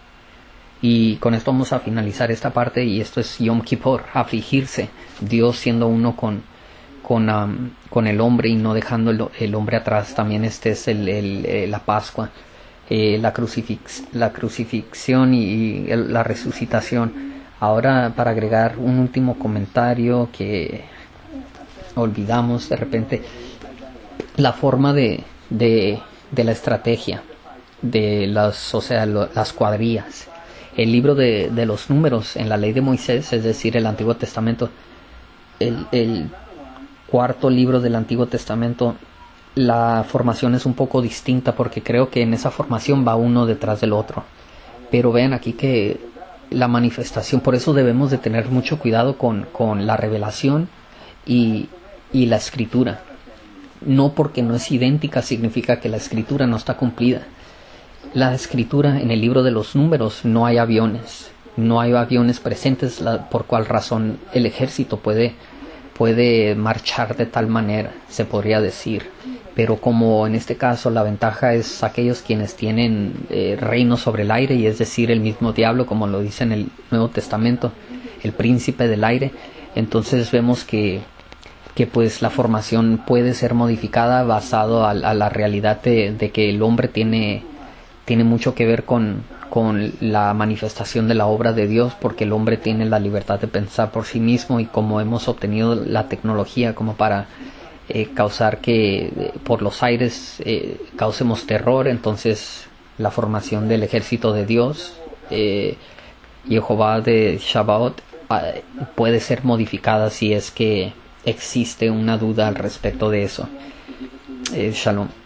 A: Y con esto vamos a finalizar esta parte, y esto es Yom Kippur, afligirse, Dios siendo uno con con, um, con el hombre y no dejando el, el hombre atrás. También este es el, el, el, la Pascua, eh, la, crucifix, la crucifixión y, y el, la resucitación. Ahora, para agregar un último comentario que olvidamos de repente, la forma de, de, de la estrategia de las, o sea, lo, las cuadrillas. El libro de, de los números en la ley de Moisés, es decir, el Antiguo Testamento, el, el cuarto libro del Antiguo Testamento, la formación es un poco distinta, porque creo que en esa formación va uno detrás del otro. Pero vean aquí que la manifestación, por eso debemos de tener mucho cuidado con, con la revelación y, y la escritura. No porque no es idéntica significa que la escritura no está cumplida. La escritura en el libro de los números no hay aviones, no hay aviones presentes, la, por cual razón el ejército puede, puede marchar de tal manera, se podría decir. Pero como en este caso la ventaja es aquellos quienes tienen eh, reino sobre el aire, y es decir, el mismo diablo, como lo dice en el Nuevo Testamento, el príncipe del aire, entonces vemos que que pues la formación puede ser modificada basado a, a la realidad de, de que el hombre tiene tiene mucho que ver con, con la manifestación de la obra de Dios, porque el hombre tiene la libertad de pensar por sí mismo, y como hemos obtenido la tecnología como para eh, causar que eh, por los aires eh, causemos terror, entonces la formación del ejército de Dios, eh, Jehová de Shabbat, eh, puede ser modificada si es que existe una duda al respecto de eso. Eh, shalom.